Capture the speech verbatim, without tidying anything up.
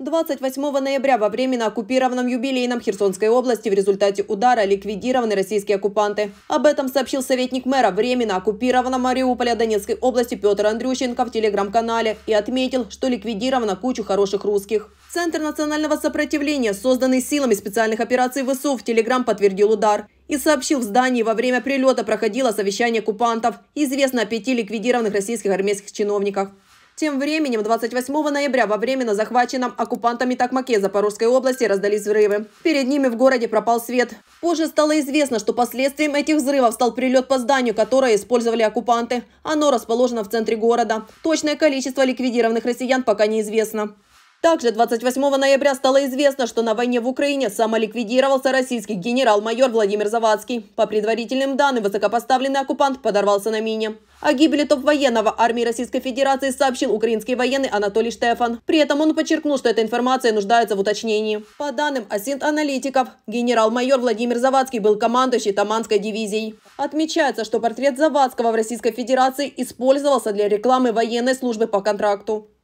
двадцать восьмого ноября во временно оккупированном юбилейном Херсонской области в результате удара ликвидированы российские оккупанты. Об этом сообщил советник мэра временно оккупированного Мариуполя Донецкой области Петр Андрющенко в телеграм-канале и отметил, что ликвидировано кучу хороших русских. Центр национального сопротивления, созданный силами специальных операций ВСУ, в телеграм подтвердил удар и сообщил, в здании во время прилета проходило совещание оккупантов. Известно о пяти ликвидированных российских армейских чиновниках. Тем временем, двадцать восьмого ноября во временно захваченном оккупантами Токмаке Запорожской области раздались взрывы. Перед ними в городе пропал свет. Позже стало известно, что последствием этих взрывов стал прилет по зданию, которое использовали оккупанты. Оно расположено в центре города. Точное количество ликвидированных россиян пока неизвестно. Также двадцать восьмого ноября стало известно, что на войне в Украине самоликвидировался российский генерал-майор Владимир Завадский. По предварительным данным, высокопоставленный оккупант подорвался на мине. О гибели топ-военного армии Российской Федерации сообщил украинский военный Анатолий Штефан. При этом он подчеркнул, что эта информация нуждается в уточнении. По данным осинт-аналитиков, генерал-майор Владимир Завадский был командующий Таманской дивизией. Отмечается, что портрет Завадского в Российской Федерации использовался для рекламы военной службы по контракту.